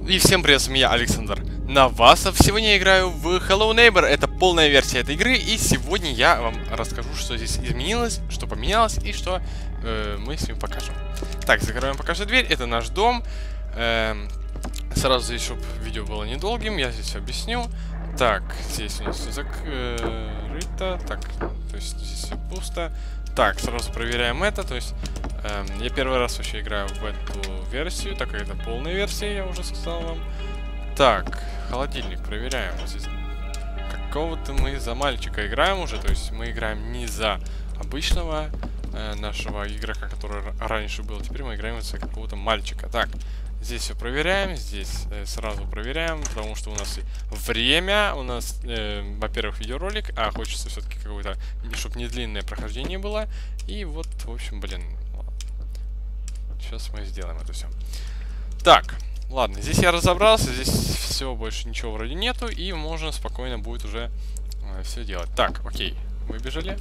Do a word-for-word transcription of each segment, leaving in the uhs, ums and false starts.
И всем привет, с вами я, Александр Навасов. Сегодня я играю в Hello Neighbor, это полная версия этой игры. И сегодня я вам расскажу, что здесь изменилось, что поменялось и что э, мы с вами покажем. Так, закрываем пока что дверь, это наш дом. э, Сразу здесь, чтобы видео было недолгим, я здесь объясню. Так, здесь у нас все закрыто. Так, то есть здесь все пусто. Так, сразу проверяем это. То есть э, я первый раз вообще играю в эту версию, так как это полная версия, я уже сказал вам. Так, холодильник проверяем. Здесь какого-то мы за мальчика играем уже. То есть мы играем не за обычного э, нашего игрока, который раньше был. Теперь мы играем за какого-то мальчика. Так, здесь все проверяем, здесь э, сразу проверяем, потому что у нас время, у нас, э, во-первых, видеоролик, а хочется все-таки какое-то, чтобы не длинное прохождение было. И вот, в общем, блин, сейчас мы сделаем это все. Так, ладно, здесь я разобрался, здесь все, больше ничего вроде нету, и можно спокойно будет уже э, все делать. Так, окей, выбежали.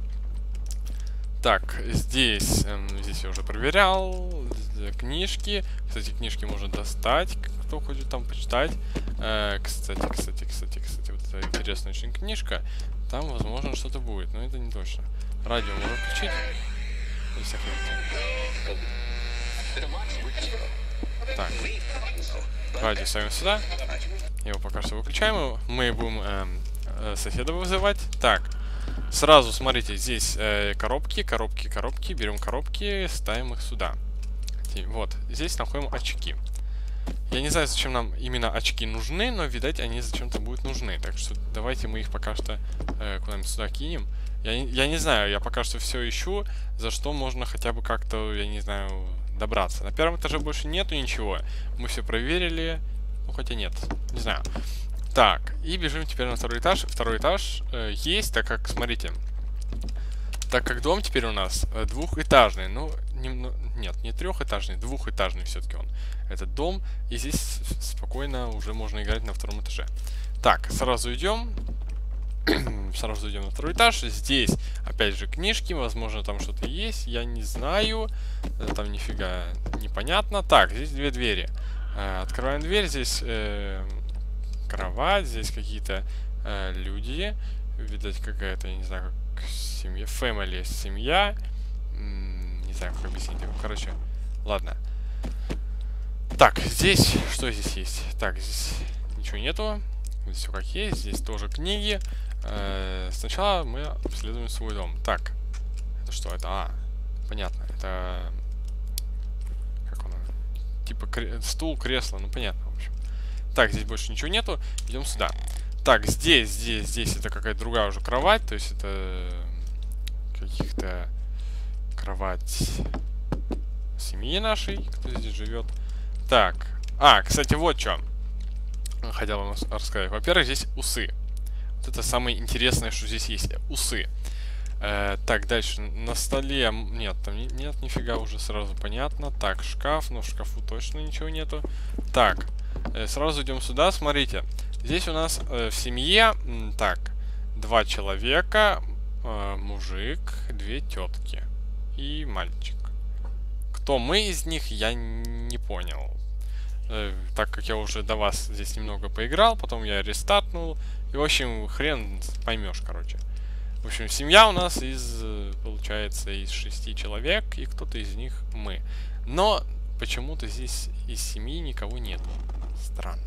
Так, здесь, эм, здесь я уже проверял, книжки. Кстати, книжки можно достать, кто хочет там почитать. Э, кстати, кстати, кстати, кстати, вот эта интересная очень книжка. Там, возможно, что-то будет, но это не точно. Радио можно включить. Так, радио ставим сюда. Его пока что выключаем. Мы будем эм, э, соседа вызывать. Так. Сразу, смотрите, здесь э, коробки, коробки, коробки. Берем коробки, ставим их сюда. И вот, здесь находим очки. Я не знаю, зачем нам именно очки нужны, но, видать, они зачем-то будут нужны. Так что давайте мы их пока что э, куда-нибудь сюда кинем. Я, я не знаю, я пока что все ищу, за что можно хотя бы как-то, я не знаю, добраться. На первом этаже больше нету ничего. Мы все проверили. Ну, хотя нет, не знаю. Так, и бежим теперь на второй этаж. Второй этаж э, есть, так как, смотрите, так как дом теперь у нас э, двухэтажный. Ну, не, ну, нет, не трехэтажный, двухэтажный все-таки он. Этот дом, и здесь спокойно уже можно играть на втором этаже. Так, сразу идем. Сразу идем на второй этаж. Здесь, опять же, книжки. Возможно, там что-то есть. Я не знаю. Там нифига непонятно. Так, здесь две двери. Э, открываем дверь. Здесь... Э, кровать, здесь какие-то э, люди, видать какая-то, я не знаю, как семья, family, семья, М -м, не знаю, как объяснить, короче, ладно. Так, здесь, что здесь есть? Так, здесь ничего нету, здесь все как есть, здесь тоже книги. Э, сначала мы обследуем свой дом. Так, это что? Это, а, понятно, это, как он, типа кре стул, кресло, ну понятно, в общем. Так, здесь больше ничего нету. Идем сюда. Так, здесь, здесь, здесь это какая-то другая уже кровать. То есть это каких-то кровать семьи нашей, кто здесь живет. Так. А, кстати, вот что. Хотел вам рассказать. Во-первых, здесь усы. Вот это самое интересное, что здесь есть. Усы. Э, так, дальше. На столе... Нет, там не, нет, нифига уже сразу понятно. Так, шкаф. Но в шкафу точно ничего нету. Так. Сразу идем сюда, смотрите. Здесь у нас э, в семье, так, два человека, э, мужик, две тетки и мальчик. Кто мы из них, я не понял. Э, так как я уже до вас здесь немного поиграл, потом я рестартнул. И, в общем, хрен поймешь, короче. В общем, семья у нас из, получается, из шести человек, и кто-то из них мы. Но почему-то здесь из семьи никого нет. Странно.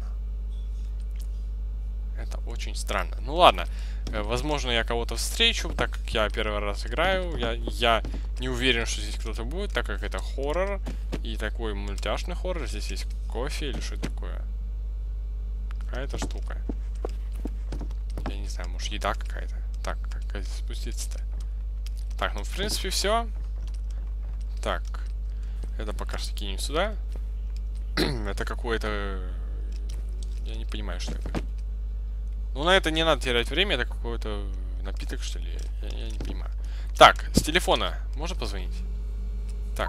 Это очень странно. Ну ладно. Возможно, я кого-то встречу, так как я первый раз играю. Я, я не уверен, что здесь кто-то будет, так как это хоррор. И такой мультяшный хоррор. Здесь есть кофе или что это такое? Какая-то штука. Я не знаю, может еда какая-то. Так, как здесь спуститься-то? Так, ну в принципе все. Так. Это пока что кинем сюда. Это какое-то... Я не понимаю, что это. Ну, на это не надо терять время. Это какой-то напиток, что ли? Я, я не понимаю. Так, с телефона можно позвонить? Так.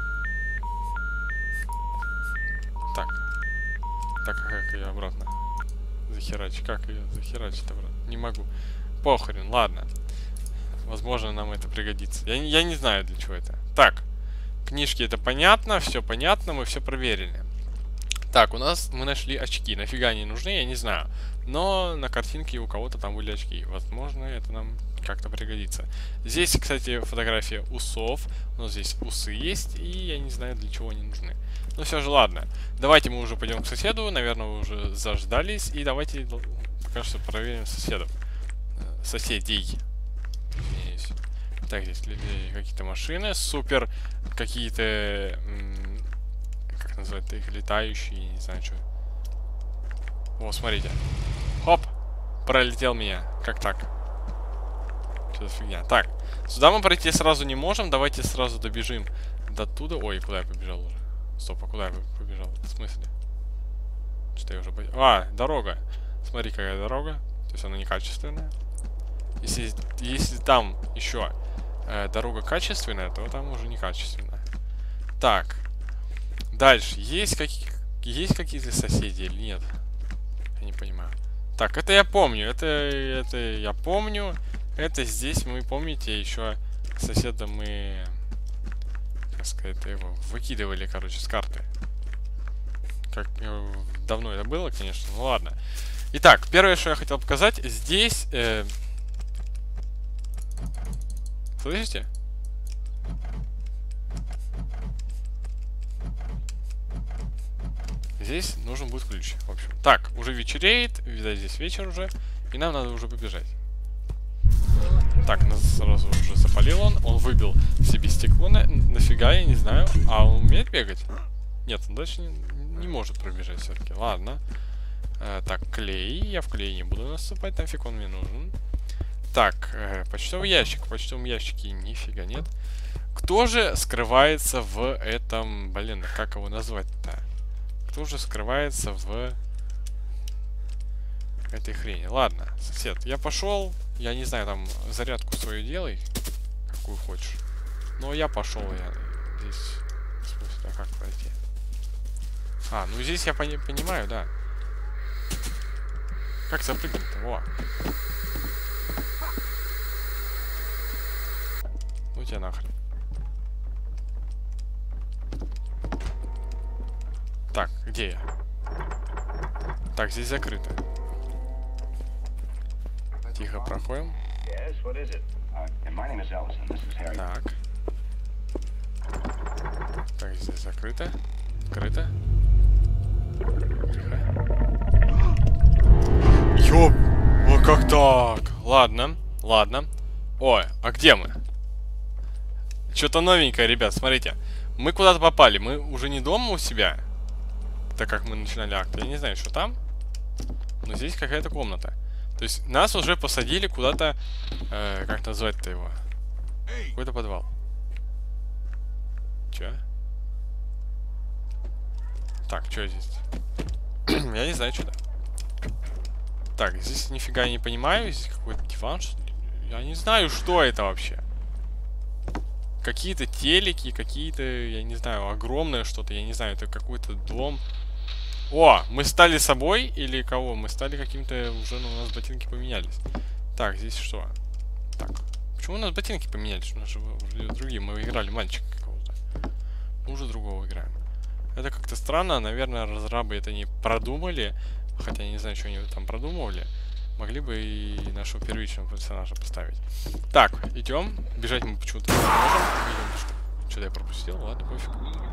Так. Так, а как ее обратно захерачить? Как ее захерачить обратно? Не могу. Похрен, ладно. Возможно, нам это пригодится. Я, я не знаю, для чего это. Так. Книжки это понятно, все понятно, мы все проверили. Так, у нас мы нашли очки. Нафига они нужны, я не знаю. Но на картинке у кого-то там были очки. Возможно, это нам как-то пригодится. Здесь, кстати, фотография усов. У нас здесь усы есть, и я не знаю, для чего они нужны. Но все же, ладно. Давайте мы уже пойдем к соседу. Наверное, вы уже заждались. И давайте пока что проверим соседов. Соседей. Извиняюсь. Так, здесь какие-то машины. Супер. Какие-то... Как называют их? Летающие, не знаю, что. О, смотрите. Хоп! Пролетел меня. Как так? Что за фигня? Так, сюда мы пройти сразу не можем. Давайте сразу добежим до туда. Ой, куда я побежал уже? Стоп, а куда я побежал? В смысле? Что я уже... А, дорога. Смотри, какая дорога. То есть она некачественная. Если, если там еще э, дорога качественная, то там уже некачественная. Так. Дальше. Есть, какие, есть какие-то соседи или нет? Я не понимаю. Так, это я помню. Это, это я помню. Это здесь мы, помните, еще соседа мы, как сказать, его выкидывали, короче, с карты. Как э, давно это было, конечно. Ну ладно. Итак, первое, что я хотел показать, здесь... Э... Слышите? Здесь нужен будет ключ, в общем. Так, уже вечереет, видать, здесь вечер уже, и нам надо уже побежать. Так, нас сразу уже запалил он, он выбил себе стекло, на... нафига, я не знаю. А он умеет бегать? Нет, он дальше не, не может пробежать все-таки, ладно. Э, так, клей, я в клей не буду насыпать, нафиг он мне нужен. Так, э, почтовый ящик, в почтовом ящике нифига нет. Кто же скрывается в этом, блин, как его назвать-то? Кто же скрывается в этой хрени? Ладно, сосед, я пошел. Я не знаю, там зарядку свою делай, какую хочешь. Но я пошел, я здесь... В смысле, а как пройти? А, ну здесь я пони понимаю, да. Как запрыгнуть-то? Во. Ну тебя нахрен. Так, где я? Так, здесь закрыто. Тихо проходим. Так. Так, здесь закрыто. Открыто. Тихо. Ёп! Ну как так? Ладно, ладно. Ой, а где мы? Что-то новенькое, ребят, смотрите. Мы куда-то попали. Мы уже не дома у себя. Так как мы начинали акт. Я не знаю, что там. Но здесь какая-то комната. То есть нас уже посадили куда-то... Э, как назвать-то его? Какой-то подвал. Че? Так, что здесь? Я не знаю, что это. Так, здесь нифига не понимаю. Здесь какой-то диван, что ли? Я не знаю, что это вообще. Какие-то телеки, какие-то, я не знаю, огромное что-то. Я не знаю, это какой-то дом. О, мы стали собой или кого? Мы стали каким-то... Уже ну, у нас ботинки поменялись. Так, здесь что? Так, почему у нас ботинки поменялись? У нас же уже другие. Мы играли мальчика какого-то. Мы уже другого играем. Это как-то странно. Наверное, разрабы это не продумали. Хотя я не знаю, что они там продумывали. Могли бы и нашего первичного персонажа поставить. Так, идем. Бежать мы почему-то не можем. Что-то я пропустил. Ладно, пофиг.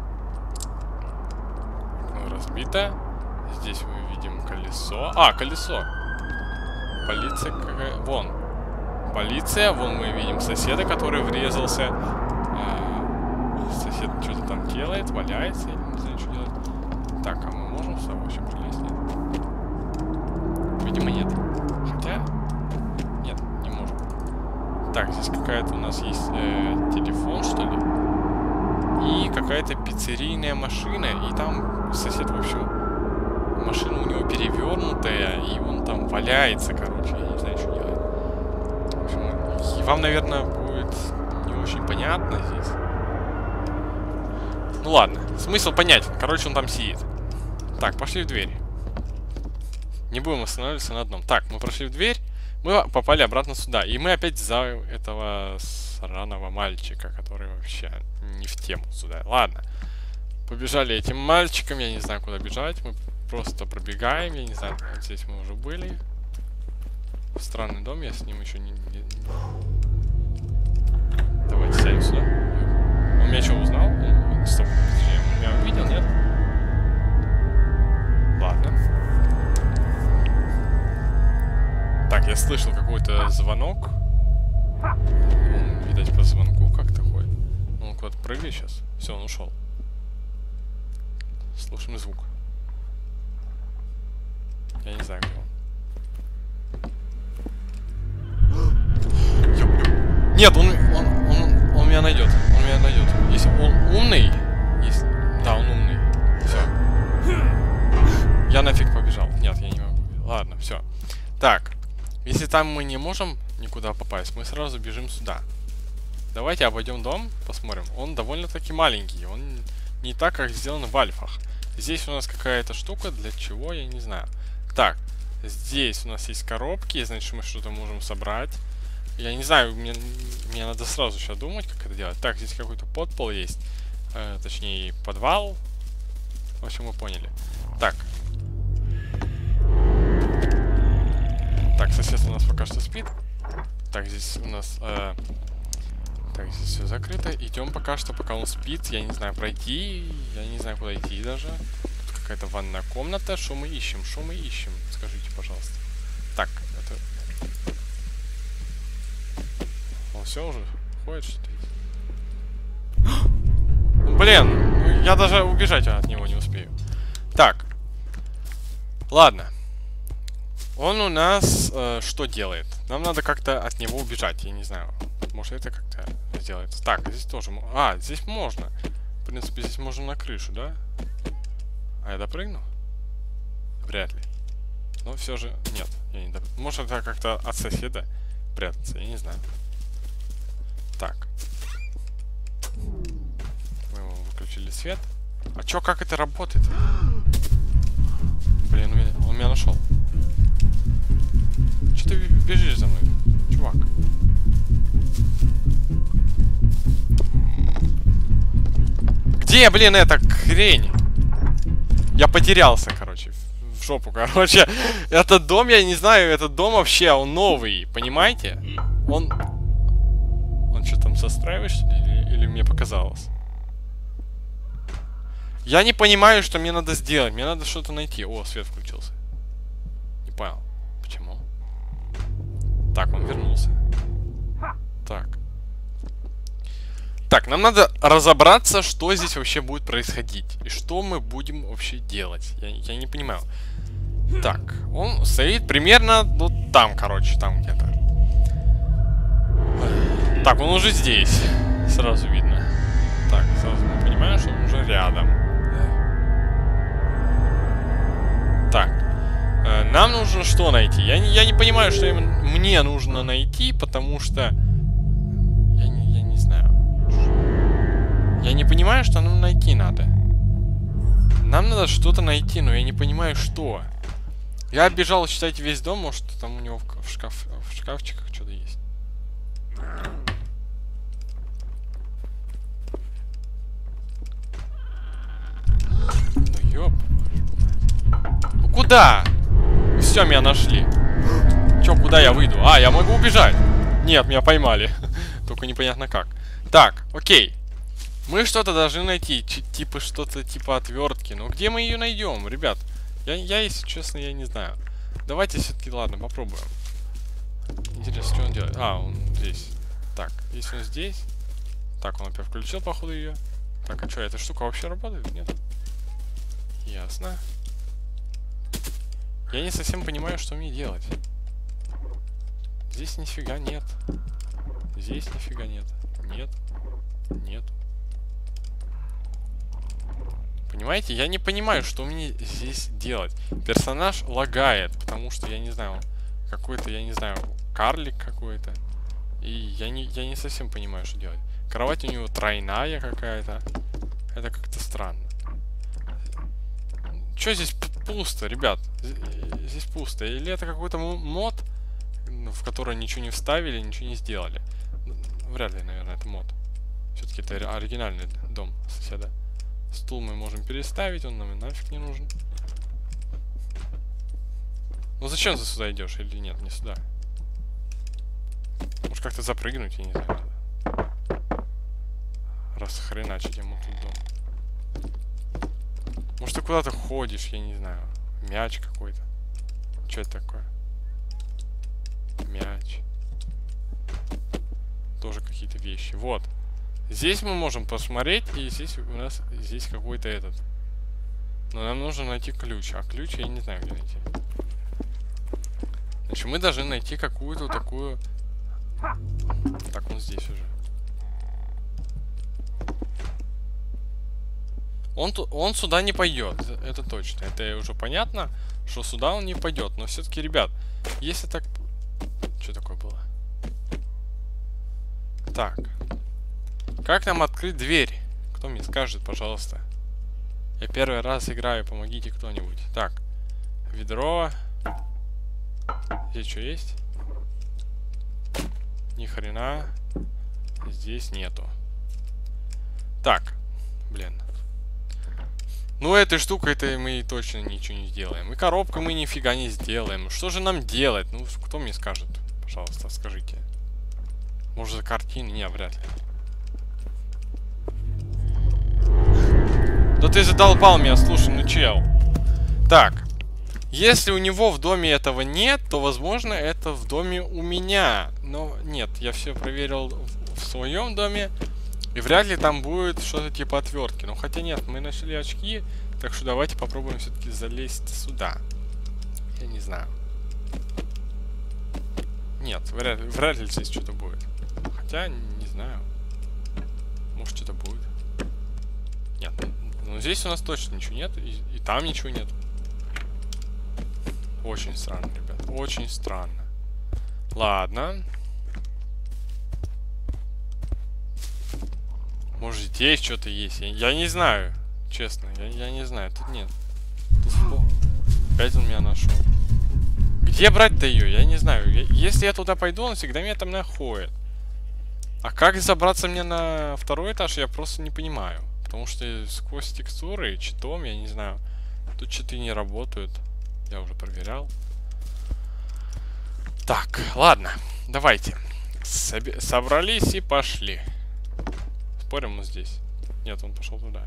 Разбито. Здесь мы видим колесо. А, колесо. Полиция какая... Вон. Полиция. Вон мы видим соседа, который врезался. А, сосед что-то там делает, валяется. Я не знаю, что делать. Так, а мы можем с собой вообще пролезть? Нет? Видимо, нет. Хотя... Нет, не можем. Так, здесь какая-то у нас есть э, телефон, что ли? И какая-то пиццерийная машина. И там сосед, в общем... Машина у него перевернутая, и он там валяется, короче, я не знаю, что делать. В общем, и вам, наверное, будет не очень понятно здесь. Ну ладно, смысл понятен. Короче, он там сидит. Так, пошли в дверь. Не будем останавливаться на одном. Так, мы прошли в дверь, мы попали обратно сюда. И мы опять за этого сраного мальчика, который вообще не в тему сюда. Ладно. побежали этим мальчиком, я не знаю, куда бежать. Мы просто пробегаем, я не знаю, вот здесь мы уже были. Странный дом, я с ним еще не... не... Давайте сядем сюда. Он меня что, узнал? Он... Стоп, он меня увидел, нет? Ладно. Так, я слышал какой-то звонок. Он, видать, по звонку как-то ходит. Он куда-то прыгает сейчас. Все, он ушел. Слушаем звук. Я не знаю, где он. Нет, он, он, он, он меня найдет. Он меня найдет. Если он умный, если... да, он умный. Все. Я нафиг побежал. Нет, я не могу. Ладно, все. Так, если там мы не можем никуда попасть, мы сразу бежим сюда. Давайте обойдем дом, посмотрим. Он довольно-таки маленький. Он не так, как сделан в альфах. Здесь у нас какая-то штука, для чего, я не знаю. Так, здесь у нас есть коробки, значит, мы что-то можем собрать. Я не знаю, мне, мне надо сразу сейчас думать, как это делать. Так, здесь какой-то подпол есть. Э, точнее, подвал. В общем, вы поняли. Так. Так, сосед у нас пока что спит. Так, здесь у нас... Э, так, здесь все закрыто. Идем пока что, пока он спит. Я не знаю, пройти. Я не знаю, куда идти даже. Тут какая-то ванная комната. Что мы ищем? Что мы ищем? Скажите, пожалуйста. Так, это... Он все уже ходит, что-то. Блин, я даже убежать от него не успею. Так. Ладно. Он у нас э, что делает? Нам надо как-то от него убежать, я не знаю. Может, это как-то сделается. Так, здесь тоже... А, здесь можно. В принципе, здесь можно на крышу, да? А я допрыгну? Вряд ли. Но все же... Нет, я не допрыгну. Может, это как-то от соседа прятаться, я не знаю. Так. Мы выключили свет. А чё, как это работает? Блин, он меня нашел. Че ты бежишь за мной, чувак? Где, блин, эта хрень? Я потерялся, короче. В жопу, короче. Этот дом, я не знаю, этот дом вообще, он новый, понимаете? Он... Он что, там застраиваешь, что ли? Или, или мне показалось? Я не понимаю, что мне надо сделать. Мне надо что-то найти. О, свет включился. Не понял. Почему? Так, он вернулся. Так. Так, нам надо разобраться, что здесь вообще будет происходить. И что мы будем вообще делать. Я, я не понимаю. Так, он стоит примерно вот там, короче, там где-то. Так, он уже здесь. Сразу видно. Так, сразу мы понимаем, что он уже рядом. Так. Э, нам нужно что найти? Я не, я не понимаю, что именно мне нужно найти, потому что... Я не, я не знаю. Я не понимаю, что нам найти надо. Нам надо что-то найти, но я не понимаю, что. Я оббежал, считайте, весь дом, может, там у него в, в, шкаф, в шкафчиках что-то есть. Ну ёп. Ну куда? Все, меня нашли. Чё, куда я выйду? А, я могу убежать. Нет, меня поймали. Только непонятно как. Так, окей. Мы что-то должны найти. Ч типа что-то типа отвертки. Но где мы ее найдем, ребят? Я, я, если честно, я не знаю. Давайте все-таки, ладно, попробуем. Интересно, что он делает? А, он здесь. Так, если он здесь. Так, он опять включил, походу, ее. Так, а что, эта штука вообще работает? Нет? Ясно. Я не совсем понимаю, что мне делать. Здесь нифига нет. Здесь нифига нет. Нет. Нет. Понимаете, я не понимаю, что мне здесь делать. Персонаж лагает, потому что, я не знаю, какой-то, я не знаю, карлик какой-то. И я не, я не совсем понимаю, что делать. Кровать у него тройная какая-то. Это как-то странно. Чё здесь пусто, ребят? Здесь пусто. Или это какой-то мод, в который ничего не вставили, ничего не сделали? Вряд ли, наверное, это мод. Все-таки это оригинальный дом соседа. Стул мы можем переставить, он нам и нафиг не нужен. Ну зачем ты сюда идешь или нет? Не сюда. Может как-то запрыгнуть, я не знаю. Надо. Расхреначить ему тут дом. Может ты куда-то ходишь, я не знаю. Мяч какой-то. Что это такое? Мяч. Тоже какие-то вещи. Вот. Здесь мы можем посмотреть, и здесь у нас здесь какой-то этот. Но нам нужно найти ключ. А ключ я не знаю, где найти. Значит, мы должны найти какую-то такую... Так, он здесь уже. Он, он сюда не пойдет, это точно. Это уже понятно, что сюда он не пойдет. Но все-таки, ребят, если так... Что такое было? Так. Как нам открыть дверь? Кто мне скажет, пожалуйста? Я первый раз играю, помогите кто-нибудь. Так. Ведро. Здесь что есть? Ни хрена. Здесь нету. Так. Блин. Ну, этой штукой это мы точно ничего не сделаем. И коробку мы нифига не сделаем. Что же нам делать? Ну, кто мне скажет? Пожалуйста, скажите. Может, картины? Не, вряд ли. Да ты задолбал меня, слушай, ну чел. Так. Если у него в доме этого нет, то, возможно, это в доме у меня. Но нет, я все проверил в своем доме. И вряд ли там будет что-то типа отвертки. Ну, хотя нет, мы нашли очки. Так что давайте попробуем все-таки залезть сюда. Я не знаю. Нет, вряд, вряд ли здесь что-то будет. Хотя, не знаю. Может, что-то будет. Нет. Ну, здесь у нас точно ничего нет. И, и там ничего нет. Очень странно, ребят. Очень странно. Ладно. Может, здесь что-то есть. Я, я не знаю. Честно, я, я не знаю. Тут нет. Тут футбол. Опять он меня нашел. Где брать-то ее? Я не знаю. Я, если я туда пойду, он всегда меня там находит. А как забраться мне на второй этаж, я просто не понимаю. Потому что сквозь текстуры, читом, я не знаю. Тут читы не работают. Я уже проверял. Так, ладно. Давайте. Соби- собрались и пошли. Спорим мы здесь? Нет, он пошел туда.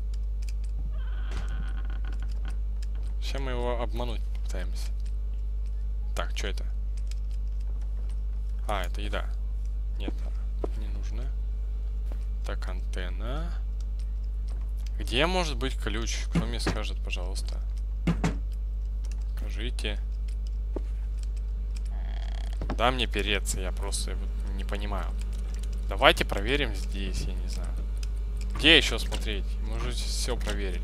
Сейчас мы его обмануть попытаемся. Так, что это? А, это еда. Нет, не нужно. Так, антенна. Где может быть ключ? Кто мне скажет, пожалуйста? Скажите. Да, мне переться, я просто вот не понимаю. Давайте проверим здесь, я не знаю. Где еще смотреть? Мы уже все проверили.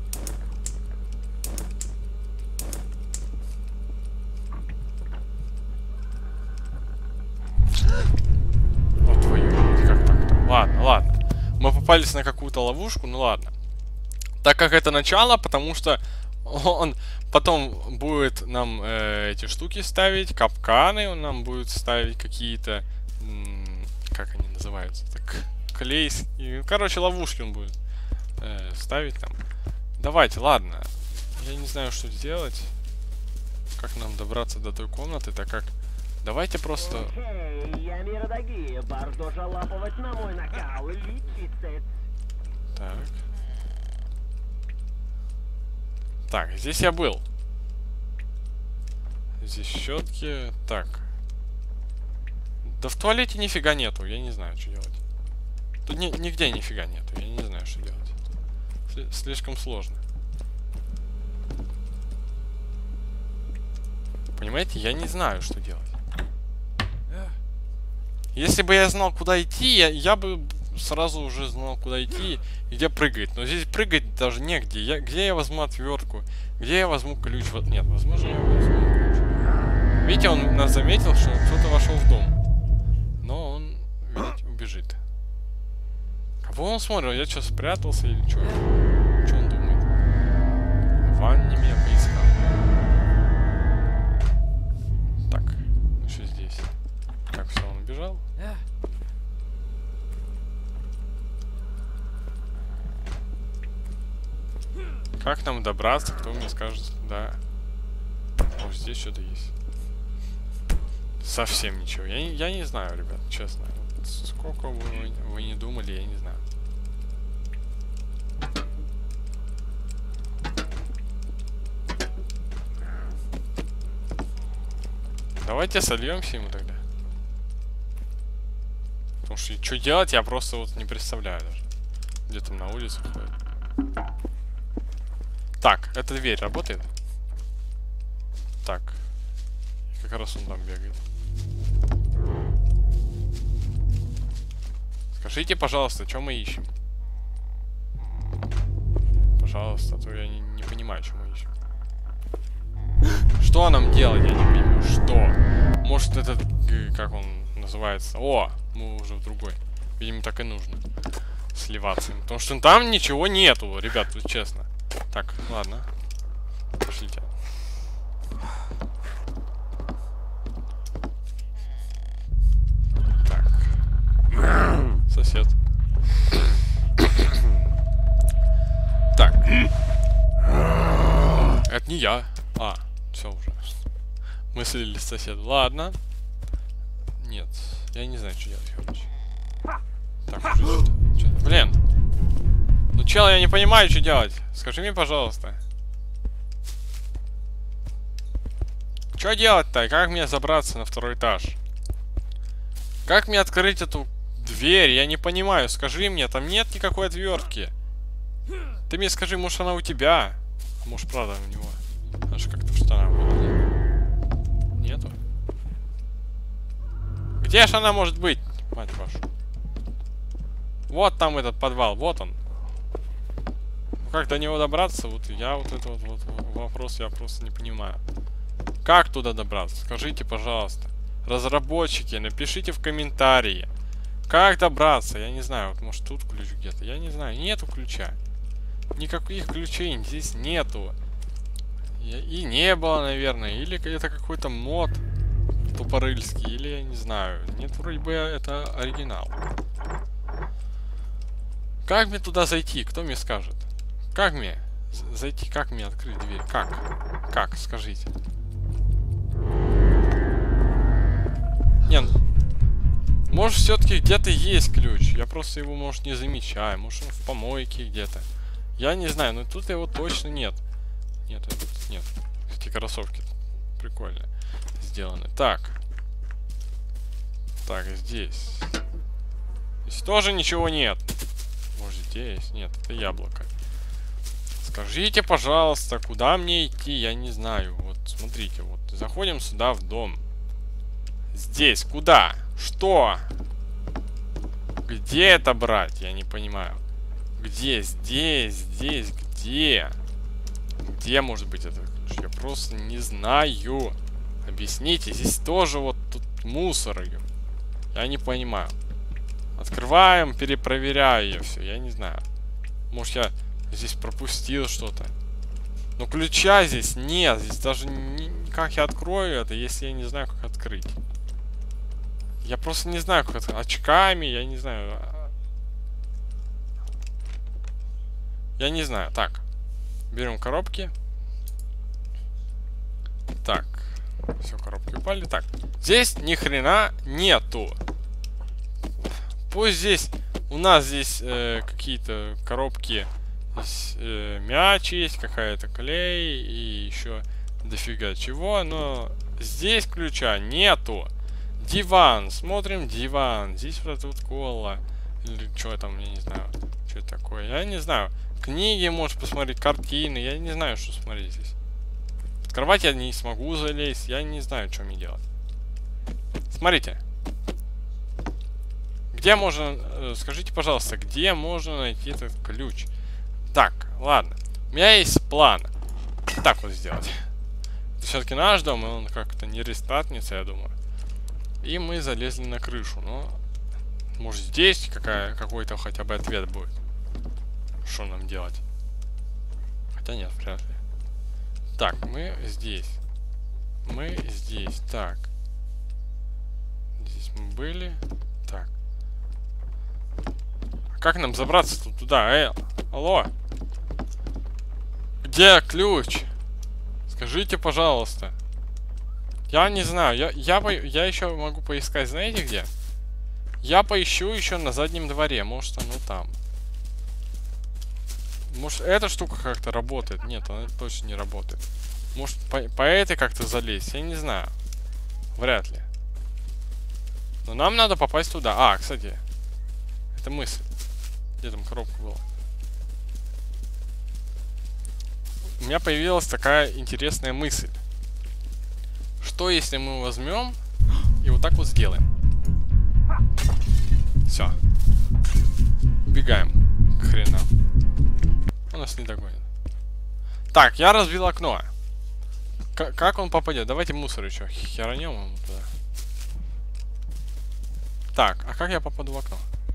Вот твою, как так-то? Ладно, ладно. Мы попались на какую-то ловушку, ну ладно. Так как это начало, потому что он потом будет нам э, эти штуки ставить, капканы, он нам будет ставить какие-то... Как они называются? Так, клей. Короче, ловушки он будет э, ставить там. Давайте, ладно. Я не знаю, что делать. Как нам добраться до той комнаты, так как... Давайте просто... Так. Так, здесь я был. Здесь щетки. Так. Да в туалете нифига нету, я не знаю, что делать. Тут ни, нигде нифига нету, я не знаю, что делать. Сли- слишком сложно. Понимаете, я не знаю, что делать. Если бы я знал, куда идти, я, я бы сразу уже знал, куда идти и где прыгать. Но здесь прыгать даже негде. Я, где я возьму отвертку? Где я возьму ключ? Вот нет, возможно, я возьму ключ. Видите, он нас заметил, что кто-то вошел в дом. Но он, видите, убежит. Кого он смотрел? Я что, спрятался или что? Что он думает? Ванне меня поискал. Так, что здесь? Так, все, он убежал. Как нам добраться? Кто мне скажет? Да. О, здесь что-то есть. Совсем ничего. Я не, я не знаю, ребят, честно. Вот сколько вы, вы не думали, я не знаю. Давайте сольемся ему тогда. Потому что что делать, я просто вот не представляю даже. Где там на улице ходит. Так, эта дверь работает? Так. Как раз он там бегает. Скажите, пожалуйста, что мы ищем? Пожалуйста, а то я не, не понимаю, что мы ищем. Что нам делать, я не понимаю. Что? Может, этот, как он называется? О, мы уже в другой. Видимо, так и нужно сливаться. Потому что там ничего нету, ребят, тут честно. Так, ладно. Пошлите. Так. Сосед. Так. Это не я. А, все уже. Мы слились с соседом. Ладно. Нет. Я не знаю, что делать, короче. Так, уже что-то. Блин. Ну, чел, я не понимаю, что делать. Скажи мне, пожалуйста. Что делать-то? Как мне забраться на второй этаж? Как мне открыть эту дверь? Я не понимаю. Скажи мне, там нет никакой отвертки. Ты мне скажи, может, она у тебя? Может, правда, у него. Она же как-то в штанах была. Нету? Где же она может быть? Мать вашу. Вот там этот подвал, вот он. Как до него добраться? Вот я вот этот вот, вот вопрос я просто не понимаю. Как туда добраться? Скажите, пожалуйста. Разработчики, напишите в комментарии. Как добраться? Я не знаю. Вот может тут ключ где-то. Я не знаю. Нету ключа. Никаких ключей здесь нету. И не было, наверное. Или это какой-то мод тупорыльский. Или я не знаю. Нет, вроде бы это оригинал. Как мне туда зайти? Кто мне скажет? Как мне зайти? Как мне открыть дверь? Как? Как? Скажите. Не, может, все-таки где-то есть ключ. Я просто его, может, не замечаю. Может, он в помойке где-то. Я не знаю, но тут его точно нет. Нет, тут нет. Эти кроссовки прикольно сделаны. Так. Так, здесь. Здесь тоже ничего нет. Может, здесь? Нет, это яблоко. Скажите, пожалуйста, куда мне идти? Я не знаю. Вот, смотрите, вот. Заходим сюда в дом. Здесь, куда? Что? Где это брать? Я не понимаю. Где? Здесь, здесь, где? Где может быть этот ключ? Я просто не знаю. Объясните, здесь тоже вот тут мусор. Я не понимаю. Открываем, перепроверяю ее все. Я не знаю. Может, я здесь пропустил что-то. Но ключа здесь нет. Здесь даже не... как я открою это, если я не знаю, как открыть. Я просто не знаю, как открыть. Очками, я не знаю. Я не знаю. Так. Берем коробки. Так. Все, коробки упали. Так. Здесь ни хрена нету. Пусть здесь... У нас здесь э, какие-то коробки. Здесь э, мяч есть, какая-то клей и еще дофига чего. Но здесь ключа нету. Диван. Смотрим диван. Здесь вот эта вот кола. Или что там, я не знаю. Что это такое. Я не знаю. Книги можешь посмотреть, картины. Я не знаю, что смотреть здесь. Под кровать я не смогу залезть. Я не знаю, что мне делать. Смотрите. Где можно... Скажите, пожалуйста, где можно найти этот ключ? Так, ладно. У меня есть план. Так вот сделать. Это все-таки наш дом, и он как-то не рестартнется, я думаю. И мы залезли на крышу. Но, может, здесь какая, какой-то хотя бы ответ будет. Что нам делать? Хотя нет, вряд ли. Так, мы здесь. Мы здесь. Так. Здесь мы были. Так. А как нам забраться тут туда? Эй, алло. Где ключ? Скажите, пожалуйста. Я не знаю. Я, я, по, я еще могу поискать, знаете где? Я поищу еще на заднем дворе. Может, оно там. Может, эта штука как-то работает? Нет, она точно не работает. Может, по, по этой как-то залезть? Я не знаю. Вряд ли. Но нам надо попасть туда. А, кстати. Это мысль. Где там коробка была? У меня появилась такая интересная мысль. Что если мы возьмем и вот так вот сделаем? Все. Убегаем. К хренам. Он нас не догонит. Так, я разбил окно. К как он попадет? Давайте мусор еще херанем ему туда. Так, а как я попаду в окно?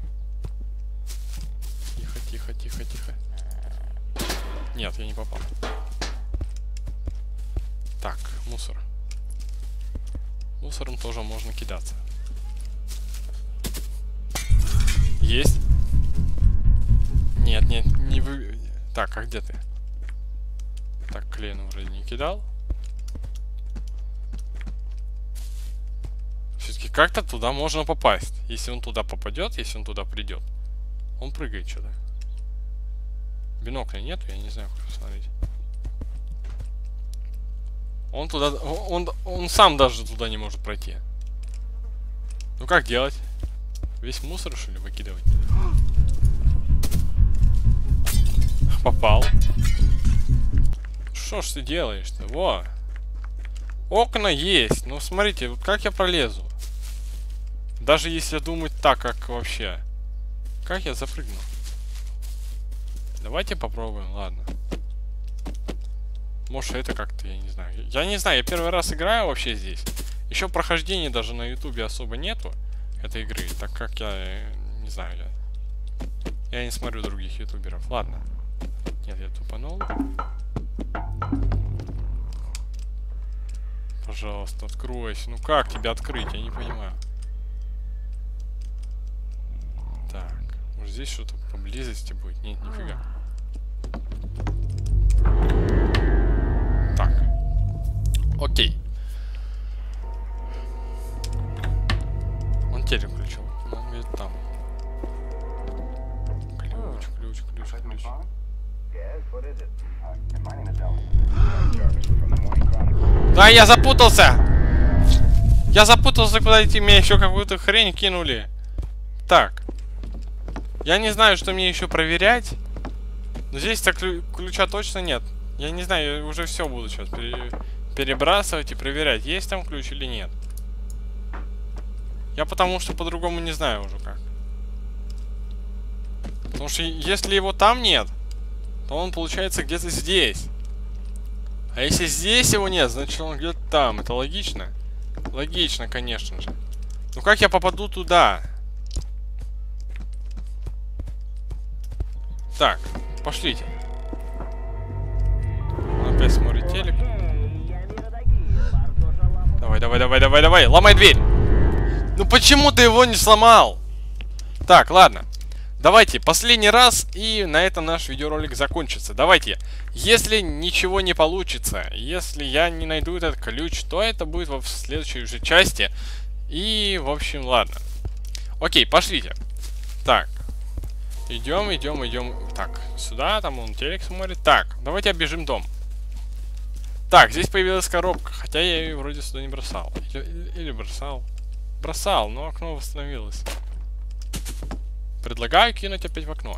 Тихо, тихо, тихо, тихо. Нет, я не попал. Так, мусор. Мусором тоже можно кидаться. Есть. Нет, нет, не вы... Так, а где ты? Так, клей вроде не кидал. Все-таки как-то туда можно попасть. Если он туда попадет, если он туда придет. Он прыгает что-то. Бинокля нету, я не знаю, как посмотреть. Он туда... Он, он сам даже туда не может пройти. Ну как делать? Весь мусор, что ли, выкидывать? Попал. Что ж ты делаешь-то? Во! Окна есть. Ну смотрите, вот как я пролезу? Даже если думать так, как вообще. Как я запрыгну? Давайте попробуем, ладно. Может, это как-то, я не знаю. Я не знаю, я первый раз играю вообще здесь. Еще прохождения даже на ютубе особо нету этой игры, так как я, не знаю, я, я не смотрю других ютуберов. Ладно. Нет, я тупанул. Пожалуйста, откройся. Ну как тебя открыть? Я не понимаю. Так, может здесь что-то поблизости будет? Нет, нифига. Так. Окей. Он телек включил. Он где-то там. Ключ, ключ, ключ, ключ. Да, я запутался! Я запутался, куда идти. Мне еще какую-то хрень кинули. Так. Я не знаю, что мне еще проверять. Но здесь-то ключ ключа точно нет. Я не знаю, я уже все буду сейчас пере перебрасывать и проверять, есть там ключ или нет. Я потому что по-другому не знаю уже как. Потому что если его там нет, то он получается где-то здесь. А если здесь его нет, значит он где-то там. Это логично? Логично, конечно же. Ну как я попаду туда? Так, пошлите. Он опять смотрит телек. Давай, давай, давай, давай, давай. Ломай дверь. Ну почему ты его не сломал? Так, ладно. Давайте, последний раз, и на этом наш видеоролик закончится. Давайте, если ничего не получится, если я не найду этот ключ, то это будет в следующей уже части. И, в общем, ладно. Окей, пошлите. Так. Идем, идем, идем. Так, сюда, там он телек смотрит. Так, давайте оббежим дом. Так, здесь появилась коробка, хотя я ее вроде сюда не бросал. Или, или бросал. Бросал, но окно восстановилось. Предлагаю кинуть опять в окно.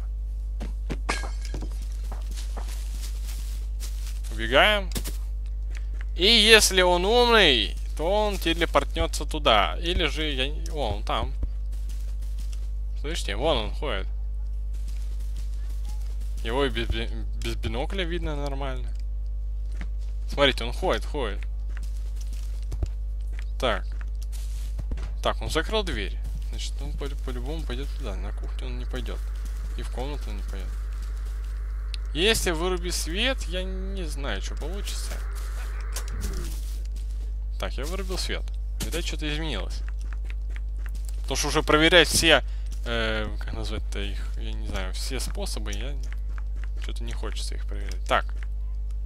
Убегаем. И если он умный, то он телепортнется туда. Или же я... О, он там. Слышите, вон он ходит. Его и без, без бинокля видно нормально. Смотрите, он ходит, ходит. Так. Так, он закрыл дверь. Значит, он по-любому по пойдет туда. На кухню он не пойдет. И в комнату он не пойдет. Если вырубить свет, я не знаю, что получится. Так, я вырубил свет. Видать, что-то изменилось. Потому что уже проверять все... Э, как назвать-то их? Я не знаю. Все способы, я... Что-то не хочется их проверять. Так.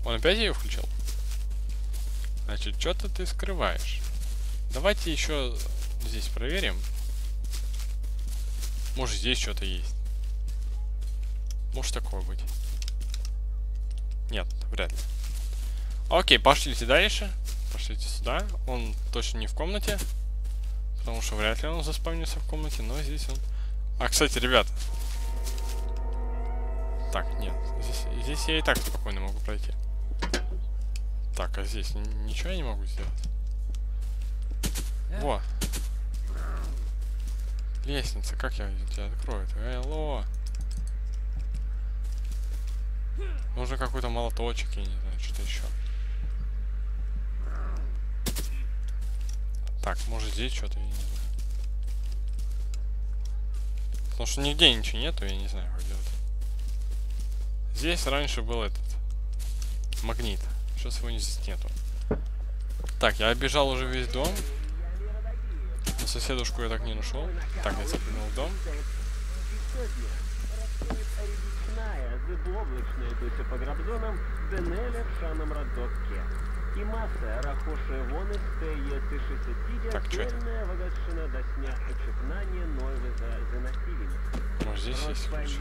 Он опять ее включил? Значит, что-то ты скрываешь. Давайте еще здесь проверим. Может, здесь что-то есть. Может такое быть. Нет, вряд ли. Окей, пошлите дальше. Пошлите сюда. Он точно не в комнате. Потому что вряд ли он заспавнится в комнате. Но здесь он... А, кстати, ребят. Так, нет. Здесь, здесь я и так спокойно могу пройти. Так, а здесь ничего я не могу сделать. Во. Лестница. Как я тебя открою? Алло. Нужен какой-то молоточек, я не знаю, что-то еще. Так, может здесь что-то, я не знаю. Потому что нигде ничего нету, я не знаю, как делать. Здесь раньше был этот магнит. Сейчас его здесь нету. Так, я оббежал уже весь дом. Но соседушку я так не нашел. Так, я запрыгнул в дом. Так, что это? Может здесь есть ключ?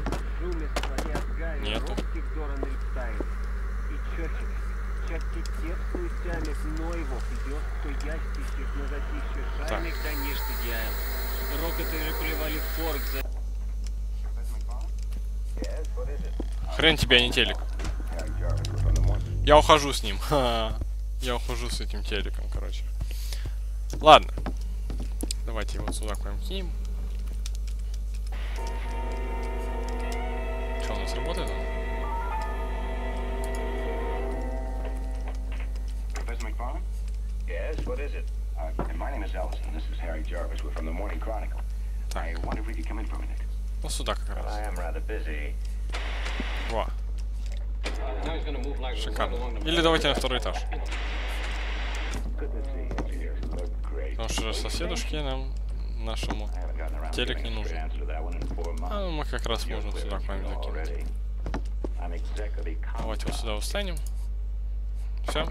Нету. Так. Хрен тебя, не телек. Я ухожу с ним. Я ухожу с этим телеком, короче. Ладно. Давайте его сюда к кинем. Что, у нас работает он? Yes, what is it? Uh, my name is Ellison. This is Harry Jarvis. We're from the Morning Chronicle. I wonder if we could come in for a minute. Ну сюда как раз. I am rather busy. Во. Шикарно. Или давайте на второй этаж. Потому что соседушки нам, нашему, телек не нужен. А ну, мы как раз можем сюда к вами закинуть. Давайте вот сюда встанем. Все.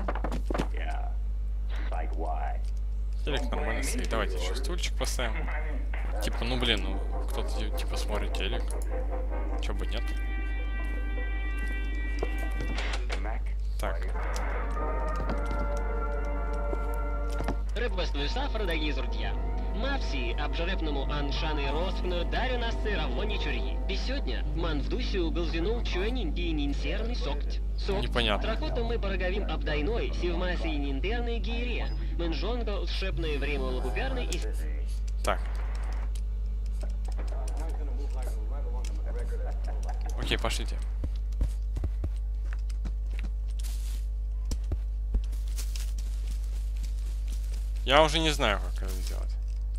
Телек нормально стоит. Давайте еще стульчик поставим. Типа, ну блин, ну кто-то типа смотрит телек. Чё бы нет. Так. Рибвестную сафру, дорогі друзья. Мавсі, обжарепному аншаны роскну, дарю нас сыровони чурьи. И сегодня ман в дусю голзинул чуэнин и нинсерный сокт. Сокт. Непонятно. Тракотом мы пороговим обдайной, сивмаси и нинтерной гире. Мэнжонго сшепное время лопуперный и... Так. Окей, пошлите. Я уже не знаю, как это сделать.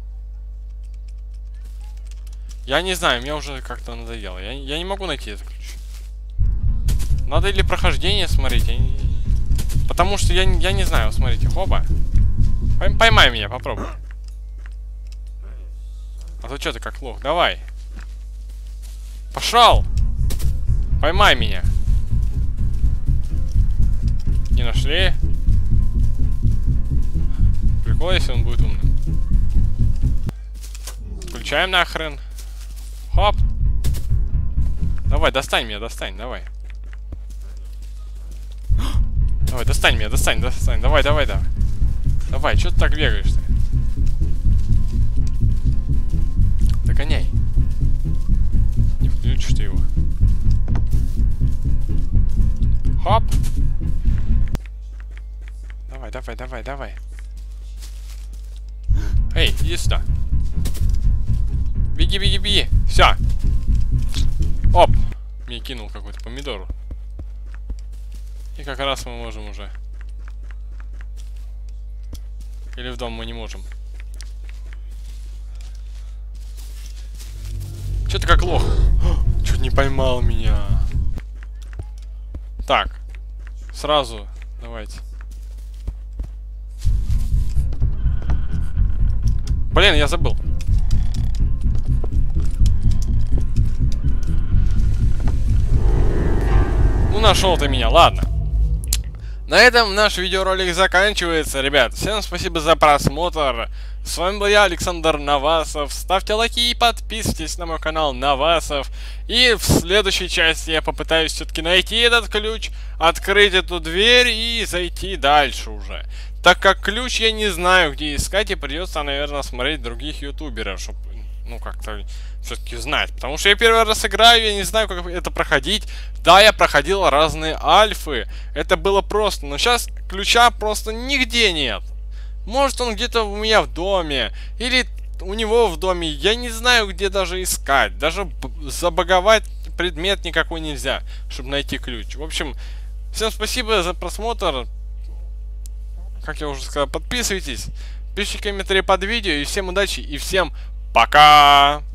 Я не знаю, мне уже как-то надоело. Я, я не могу найти этот ключ. Надо или прохождение смотреть, я не... Потому что я, я не знаю, смотрите, хоба. Поймай меня, попробуй. А то что ты как лох, давай. Пошел! Поймай меня. Не нашли? Прикол, если он будет умным. Включаем нахрен. Хоп. Давай, достань меня, достань, давай. Давай, достань меня, достань, достань. Давай, давай, давай. Давай, что ты так бегаешь-то? Догоняй. Не включишь ты его. Хоп. Давай, давай, давай, давай. Эй, иди сюда. Беги, беги, беги. Все. Оп. Мне кинул какой-то помидор. И как раз мы можем уже. Или в дом мы не можем. Че ты как лох? Чуть не поймал меня. Так. Сразу. Давайте. Блин, я забыл. Ну нашел ты меня, ладно. На этом наш видеоролик заканчивается, ребят. Всем спасибо за просмотр. С вами был я, Александр Навасов. Ставьте лайки и подписывайтесь на мой канал Навасов. И в следующей части я попытаюсь все-таки найти этот ключ, открыть эту дверь и зайти дальше уже. Так как ключ я не знаю, где искать, и придется, наверное, смотреть других ютуберов, чтобы, ну, как-то все-таки знать. Потому что я первый раз играю, я не знаю, как это проходить. Да, я проходил разные альфы. Это было просто. Но сейчас ключа просто нигде нет. Может, он где-то у меня в доме. Или у него в доме. Я не знаю, где даже искать. Даже забаговать предмет никакой нельзя, чтобы найти ключ. В общем, всем спасибо за просмотр. Как я уже сказал, подписывайтесь. Пишите комментарии под видео. И всем удачи. И всем пока.